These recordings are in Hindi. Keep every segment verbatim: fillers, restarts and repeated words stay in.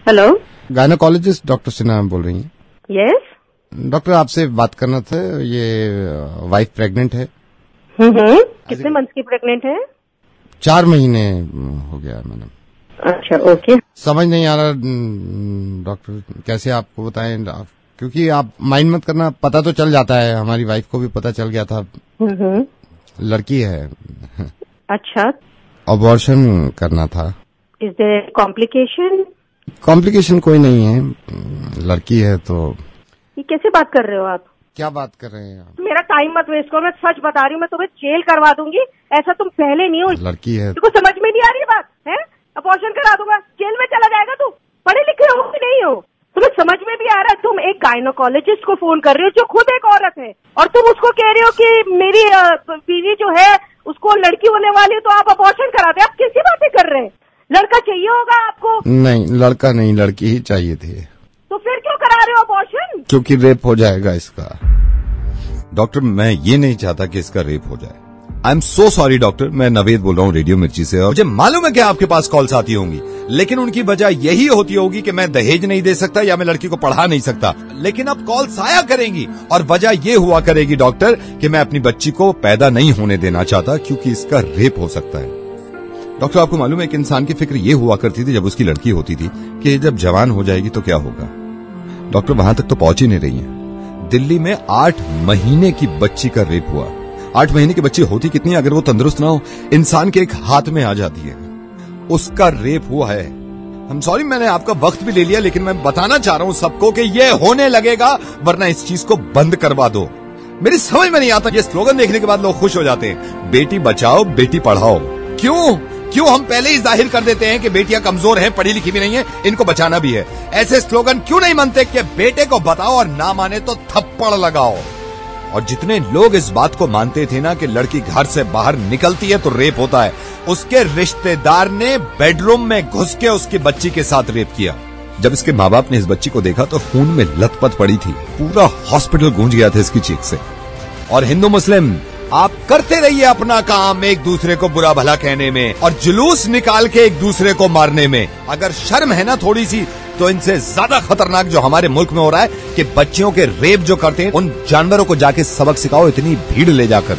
हेलो, गायनोकोलॉजिस्ट डॉक्टर सिन्हा बोल रही हैं? यस डॉक्टर, आपसे बात करना था। ये वाइफ प्रेग्नेंट है। हम्म कितने मंथ की प्रेग्नेंट है? चार महीने हो गया मैडम। अच्छा, ओके। समझ नहीं आ रहा डॉक्टर, कैसे आपको बताएं, क्योंकि आप माइंड मत करना, पता तो चल जाता है, हमारी वाइफ को भी पता चल गया था। हम्म लड़की है। अच्छा, अबॉर्शन करना था। Is there complication? कॉम्प्लिकेशन कोई नहीं है, लड़की है तो। ये कैसे बात कर रहे हो आप? क्या बात कर रहे हैं आप? मेरा टाइम मत वेस्ट करो, मैं सच बता रही हूँ, मैं तुम्हें जेल करवा दूंगी। ऐसा तुम पहले नहीं हो। लड़की है। तुमको समझ में नहीं आ रही बात है? अबॉर्शन करा दूंगा, जेल में चला जाएगा तू। पढ़े लिखे हो कि नहीं हो? तुम्हें समझ में भी आ रहा है? तुम एक गायनोकोलॉजिस्ट को फोन कर रहे हो जो खुद एक औरत है, और तुम उसको कह रहे हो कि मेरी बीवी जो है उसको लड़की होने वाली है तो आप अबॉर्शन करा दे। आप कैसी बातें कर रहे हैं? लड़का चाहिए होगा आपको? नहीं, लड़का नहीं, लड़की ही चाहिए थी। तो फिर क्यों करा रहे हो अबॉर्शन? क्योंकि रेप हो जाएगा इसका। डॉक्टर, मैं ये नहीं चाहता कि इसका रेप हो जाए। I am so sorry doctor, मैं नवेद बोल रहा हूँ रेडियो मिर्ची से, और मुझे मालूम है कि आपके पास कॉल्स आती होंगी, लेकिन उनकी वजह यही होती होगी कि मैं दहेज नहीं दे सकता या मैं लड़की को पढ़ा नहीं सकता। लेकिन अब कॉल्स आया करेंगी और वजह ये हुआ करेगी डॉक्टर कि मैं अपनी बच्ची को पैदा नहीं होने देना चाहता क्योंकि इसका रेप हो सकता है। डॉक्टर, आपको मालूम है कि इंसान की फिक्र ये हुआ करती थी जब उसकी लड़की होती थी कि जब जवान हो जाएगी तो क्या होगा। डॉक्टर, वहां तक तो पहुंच ही नहीं रही है। दिल्ली में आठ महीने की बच्ची का रेप हुआ। आठ महीने की बच्ची होती कितनी, अगर वो तंदुरुस्त ना हो, इंसान के एक हाथ में आ जाती है। उसका रेप हुआ है। हम सॉरी, मैंने आपका वक्त भी ले लिया, लेकिन मैं बताना चाह रहा हूं सबको कि ये होने लगेगा, वरना इस चीज को बंद करवा दो। मेरी समझ में नहीं आता, ये स्लोगन देखने के बाद लोग खुश हो जाते हैं, बेटी बचाओ बेटी पढ़ाओ। क्यों क्यों हम पहले ही जाहिर कर देते हैं कि बेटियां कमजोर हैं, पढ़ी लिखी भी नहीं है, इनको बचाना भी है। ऐसे स्लोगन क्यों नहीं मानते कि बेटे को बताओ और ना माने तो थप्पड़ लगाओ। और जितने लोग इस बात को मानते थे ना कि लड़की घर से बाहर निकलती है तो रेप होता है, उसके रिश्तेदार ने बेडरूम में घुस के उसकी बच्ची के साथ रेप किया। जब इसके माँ बाप ने इस बच्ची को देखा तो खून में लथपथ पड़ी थी, पूरा हॉस्पिटल गूंज गया था इसकी चीख से। और हिंदू मुस्लिम, आप करते रहिए अपना काम एक दूसरे को बुरा भला कहने में और जुलूस निकाल के एक दूसरे को मारने में। अगर शर्म है ना थोड़ी सी, तो इनसे ज्यादा खतरनाक जो हमारे मुल्क में हो रहा है कि बच्चियों के रेप जो करते हैं, उन जानवरों को जाके सबक सिखाओ, इतनी भीड़ ले जाकर।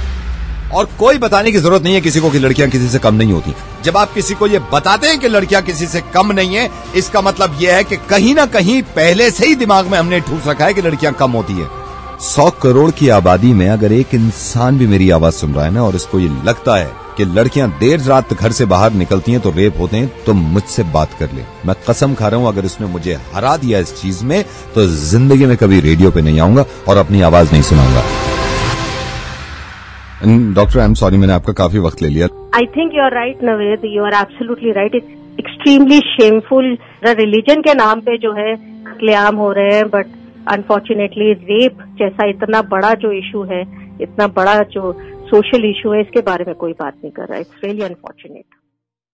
और कोई बताने की जरूरत नहीं है किसी को कि लड़कियां किसी से कम नहीं होती। जब आप किसी को ये बताते हैं कि लड़कियां किसी से कम नहीं है, इसका मतलब यह है कि कहीं ना कहीं पहले से ही दिमाग में हमने ठूस रखा है कि लड़कियां कम होती है। सौ करोड़ की आबादी में अगर एक इंसान भी मेरी आवाज सुन रहा है ना, और इसको ये लगता है कि लड़कियां देर रात घर से बाहर निकलती हैं तो रेप होते हैं, तो मुझसे बात कर ले। मैं कसम खा रहा हूं, अगर उसने मुझे हरा दिया इस चीज में तो जिंदगी में कभी रेडियो पे नहीं आऊंगा और अपनी आवाज नहीं सुनाऊंगा। डॉक्टर, आई एम सॉरी, मैंने आपका काफी वक्त ले लिया। I think you are right Naved, you are absolutely right. It's extremely shameful religion के नाम पे जो है कत्लेआम हो रहे हैं, बट अनफॉर्चुनेटली रेप जैसा इतना बड़ा जो इशू है, इतना बड़ा जो सोशल इशू है, इसके बारे में कोई बात नहीं कर रहा है। It's really unfortunate.